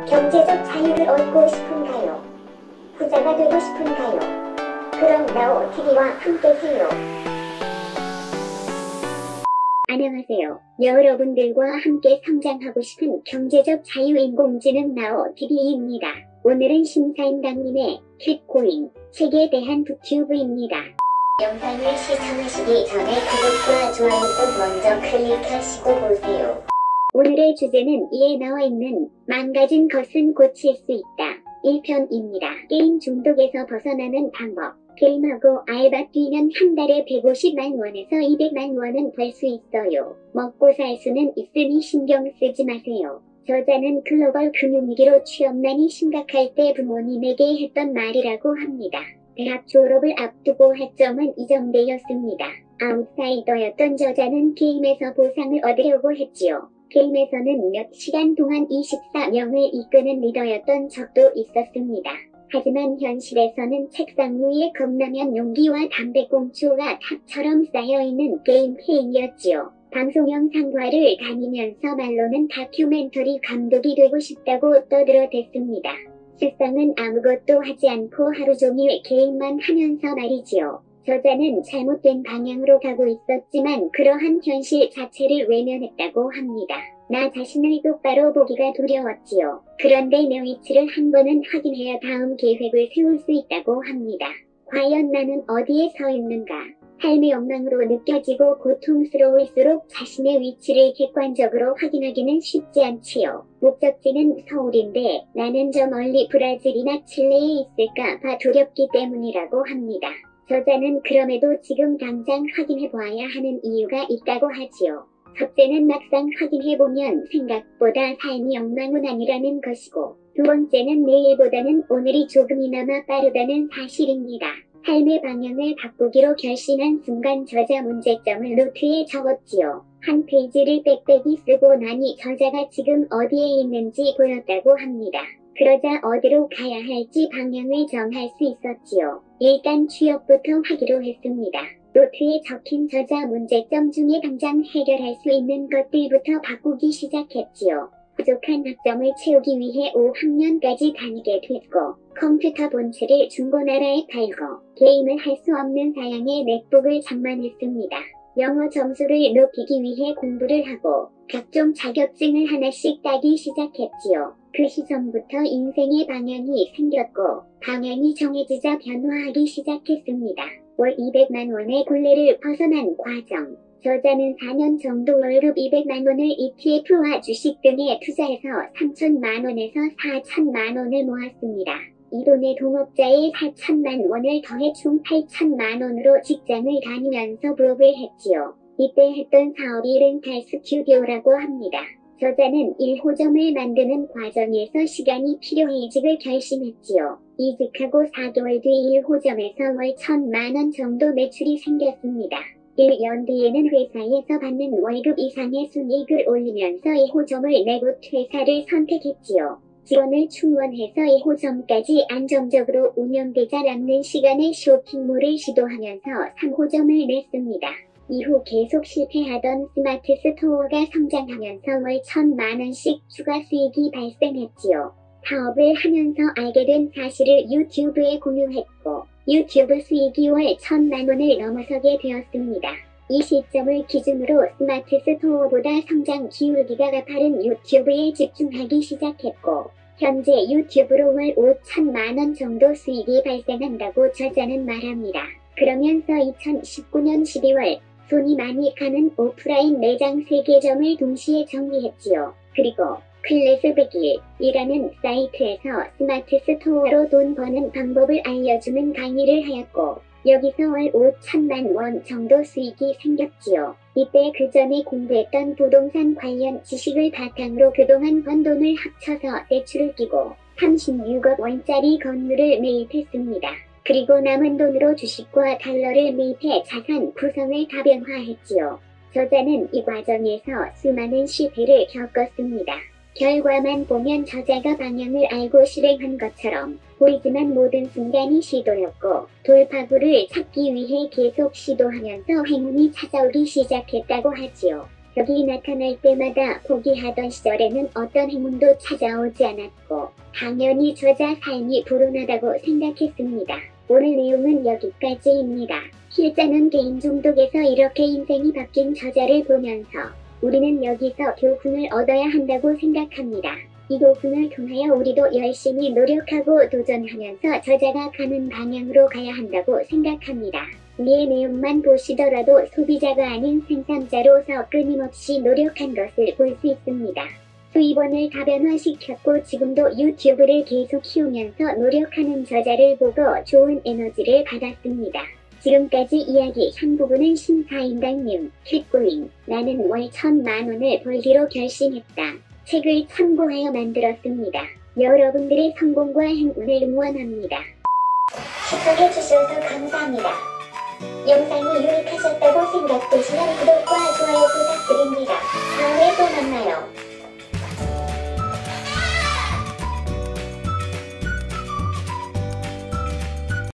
경제적 자유를 얻고 싶은가요? 부자가 되고 싶은가요? 그럼 나오 TV와 함께해요. 안녕하세요. 여러분들과 함께 성장하고 싶은 경제적 자유 인공지능 나오 TV입니다. 오늘은 심사임당님의 킵고잉 책에 대한 북튜브입니다. 영상을 시청하시기 전에 구독과 좋아요 꼭 먼저 클릭하시고 보세요. 오늘의 주제는 이에 나와있는 망가진 것은 고칠 수 있다 1편입니다. 게임 중독에서 벗어나는 방법. 게임하고 알바 뛰면 한 달에 150만 원에서 200만 원은 벌 수 있어요. 먹고 살 수는 있으니 신경 쓰지 마세요. 저자는 글로벌 금융위기로 취업난이 심각할 때 부모님에게 했던 말이라고 합니다. 대학 졸업을 앞두고 학점은 2점대였습니다. 아웃사이더였던 저자는 게임에서 보상을 얻으려고 했지요. 게임에서는 몇 시간 동안 24명을 이끄는 리더였던 적도 있었습니다. 하지만 현실에서는 책상 위에 컵라면 용기와 담배꽁초가 탑처럼 쌓여있는 게임 페인이었지요. 방송 영상과를 다니면서 말로는 다큐멘터리 감독이 되고 싶다고 떠들어댔습니다. 실상은 아무것도 하지 않고 하루 종일 게임만 하면서 말이지요. 저자는 잘못된 방향으로 가고 있었지만 그러한 현실 자체를 외면했다고 합니다. 나 자신을 똑바로 보기가 두려웠지요. 그런데 내 위치를 한 번은 확인해야 다음 계획을 세울 수 있다고 합니다. 과연 나는 어디에 서 있는가? 삶의 엉망으로 느껴지고 고통스러울수록 자신의 위치를 객관적으로 확인하기는 쉽지 않지요. 목적지는 서울인데 나는 저 멀리 브라질이나 칠레에 있을까 봐 두렵기 때문이라고 합니다. 저자는 그럼에도 지금 당장 확인해봐야 하는 이유가 있다고 하지요. 첫째는 막상 확인해보면 생각보다 삶이 엉망은 아니라는 것이고, 두 번째는 내일보다는 오늘이 조금이나마 빠르다는 사실입니다. 삶의 방향을 바꾸기로 결심한 순간 저자 문제점을 노트에 적었지요. 한 페이지를 빽빽이 쓰고 나니 저자가 지금 어디에 있는지 보였다고 합니다. 그러자 어디로 가야 할지 방향을 정할 수 있었지요. 일단 취업부터 하기로 했습니다. 노트에 적힌 저자 문제점 중에 당장 해결할 수 있는 것들부터 바꾸기 시작했지요. 부족한 학점을 채우기 위해 5학년까지 다니게 됐고, 컴퓨터 본체를 중고나라에 팔고, 게임을 할 수 없는 사양의 맥북을 장만했습니다. 영어 점수를 높이기 위해 공부를 하고, 각종 자격증을 하나씩 따기 시작했지요. 그 시점부터 인생의 방향이 생겼고, 방향이 정해지자 변화하기 시작했습니다. 월 200만 원의 굴레를 벗어난 과정. 저자는 4년 정도 월급 200만 원을 ETF와 주식 등에 투자해서 3천만 원에서 4천만 원을 모았습니다. 이 돈에 동업자의 4천만 원을 더해 총 8천만 원으로 직장을 다니면서 부업을 했지요. 이때 했던 사업이 렌탈 스튜디오라고 합니다. 저자는 1호점을 만드는 과정에서 시간이 필요해 이직을 결심했지요. 이직하고 4개월 뒤 1호점에서 월 1,000만 원 정도 매출이 생겼습니다. 1년 뒤에는 회사에서 받는 월급 이상의 순이익을 올리면서 2호점을 내고 퇴사를 선택했지요. 지원을 충원해서 2호점까지 안정적으로 운영되자 남는 시간에 쇼핑몰을 시도하면서 3호점을 냈습니다. 이후 계속 실패하던 스마트 스토어가 성장하면서 월 1,000만 원씩 추가 수익이 발생했지요. 사업을 하면서 알게 된 사실을 유튜브에 공유했고, 유튜브 수익이 월 1,000만 원을 넘어서게 되었습니다. 이 시점을 기준으로 스마트 스토어보다 성장 기울기가 가파른 유튜브에 집중하기 시작했고, 현재 유튜브로 월 5천만 원 정도 수익이 발생한다고 저자는 말합니다. 그러면서 2019년 12월 손이 많이 가는 오프라인 매장 3개점을 동시에 정리했지요. 그리고 클래스 100일이라는 사이트에서 스마트 스토어로 돈 버는 방법을 알려주는 강의를 하였고, 여기서 월 5천만 원 정도 수익이 생겼지요. 이때 그 전에 공부했던 부동산 관련 지식을 바탕으로 그동안 번 돈을 합쳐서 대출을 끼고 36억 원짜리 건물을 매입했습니다. 그리고 남은 돈으로 주식과 달러를 매입해 자산 구성을 다변화했지요. 저자는 이 과정에서 수많은 실패를 겪었습니다. 결과만 보면 저자가 방향을 알고 실행한 것처럼 보이지만 모든 순간이 시도였고, 돌파구를 찾기 위해 계속 시도하면서 행운이 찾아오기 시작했다고 하지요. 적이 나타날 때마다 포기하던 시절에는 어떤 행운도 찾아오지 않았고 당연히 저자 삶이 불운하다고 생각했습니다. 오늘 내용은 여기까지입니다. 필자는 개인 중독에서 이렇게 인생이 바뀐 저자를 보면서 우리는 여기서 교훈을 얻어야 한다고 생각합니다. 이 교훈을 통하여 우리도 열심히 노력하고 도전하면서 저자가 가는 방향으로 가야 한다고 생각합니다. 위의 내용만 보시더라도 소비자가 아닌 생산자로서 끊임없이 노력한 것을 볼 수 있습니다. 수입원을 다변화시켰고 지금도 유튜브를 계속 키우면서 노력하는 저자를 보고 좋은 에너지를 받았습니다. 지금까지 이야기 한 부분은 심사임당님, 퀵고잉, 나는 월 1,000만원을 벌기로 결심했다. 책을 참고하여 만들었습니다. 여러분들의 성공과 행운을 응원합니다. 시청해주셔서 감사합니다. 영상이 유익하셨다고 생각되시면 구독과 좋아요 부탁드립니다. 다음에 또 만나요.